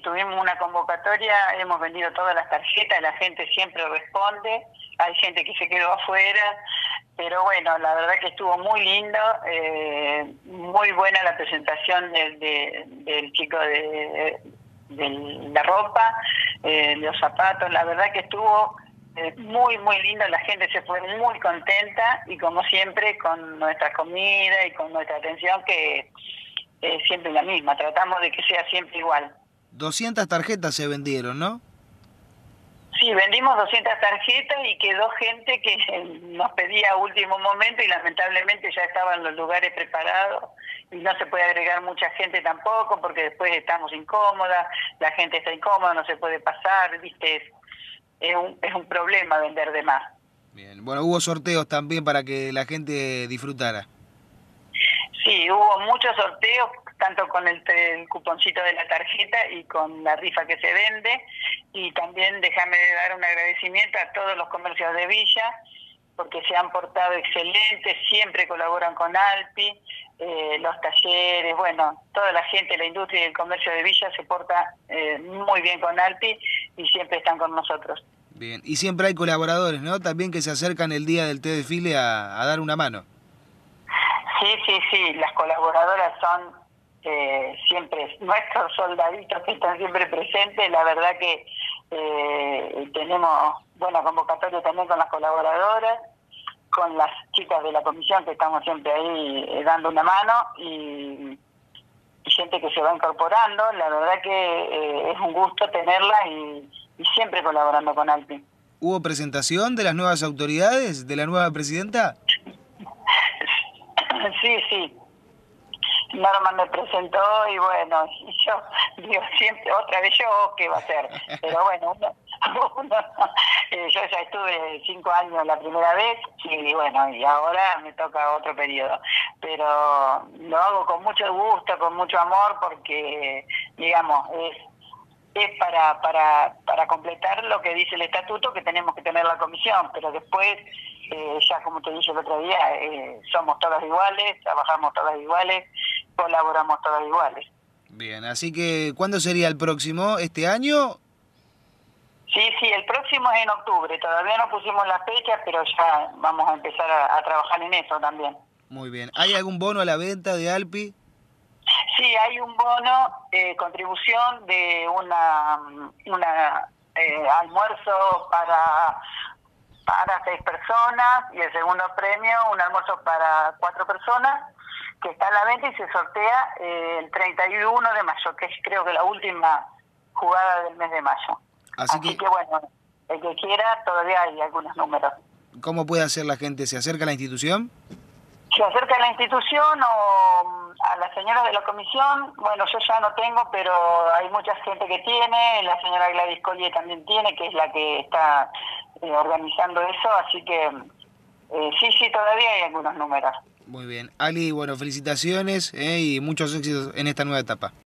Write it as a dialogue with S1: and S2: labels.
S1: tuvimos una convocatoria, hemos vendido todas las tarjetas, la gente siempre responde, hay gente que se quedó afuera, pero bueno, la verdad que estuvo muy lindo, muy buena la presentación del chico de la ropa, los zapatos, la verdad que estuvo muy lindo, la gente se fue muy contenta y como siempre con nuestra comida y con nuestra atención que es siempre la misma, tratamos de que sea siempre igual.
S2: 200 tarjetas se vendieron, ¿no?
S1: Sí, vendimos 200 tarjetas y quedó gente que nos pedía a último momento y lamentablemente ya estaban los lugares preparados y no se puede agregar mucha gente tampoco porque después estamos incómodas, la gente está incómoda, no se puede pasar, ¿viste? Es un problema vender de más.
S2: Bien, bueno, hubo sorteos también para que la gente disfrutara.
S1: Sí, hubo muchos sorteos, tanto con el cuponcito de la tarjeta y con la rifa que se vende. Y también déjame dar un agradecimiento a todos los comercios de Villa, porque se han portado excelentes, siempre colaboran con Alpi, los talleres, bueno, toda la gente de la industria y el comercio de Villa se porta muy bien con Alpi y siempre están con nosotros.
S2: Bien, y siempre hay colaboradores, ¿no? También que se acercan el día del té desfile a dar una mano.
S1: Sí, las colaboradoras son siempre nuestros soldaditos que están siempre presentes, la verdad que tenemos buena convocatoria también con las colaboradoras, con las chicas de la comisión que estamos siempre ahí dando una mano y gente que se va incorporando, la verdad que es un gusto tenerla y siempre colaborando con Alpi.
S2: ¿Hubo presentación de las nuevas autoridades, de la nueva presidenta?
S1: Sí. Norma me presentó y bueno, y yo digo siempre, otra vez yo, ¿qué va a ser? Pero bueno, yo ya estuve 5 años la primera vez y bueno, y ahora me toca otro periodo. Pero lo hago con mucho gusto, con mucho amor, porque, digamos, es para completar lo que dice el estatuto, que tenemos que tener la comisión, pero después, ya como te dije el otro día, somos todas iguales, trabajamos todas iguales, colaboramos todas iguales.
S2: Bien, así que ¿cuándo sería el próximo? ¿Este año?
S1: Sí, el próximo es en octubre, todavía no pusimos la fecha, pero ya vamos a empezar a trabajar en eso también.
S2: Muy bien. ¿Hay algún bono a la venta de Alpi?
S1: Sí, hay un bono, contribución de una almuerzo para 6 personas y el segundo premio, un almuerzo para 4 personas, que está a la venta y se sortea el 31 de mayo, que es creo que la última jugada del mes de mayo. Así que bueno, el que quiera, todavía hay algunos números.
S2: ¿Cómo puede hacer la gente? ¿Se acerca a la institución?
S1: Se acerca a la institución o a la señora de la comisión, bueno, yo ya no tengo, pero hay mucha gente que tiene, la señora Gladys Collier también tiene, que es la que está organizando eso, así que sí, todavía hay algunos números.
S2: Muy bien. Ali, bueno, felicitaciones y muchos éxitos en esta nueva etapa.